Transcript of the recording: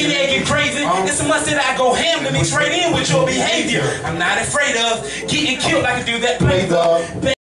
skinhead get crazy. It's a must that I go ham and trade in with your behavior. I'm not afraid of getting killed like a dude that plays up.